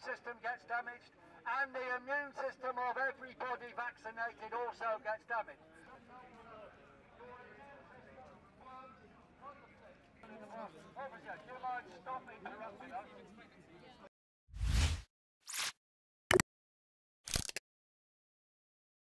system gets damaged, and the immune system of everybody vaccinated also gets damaged. Officer, do you mind stop interrupting us?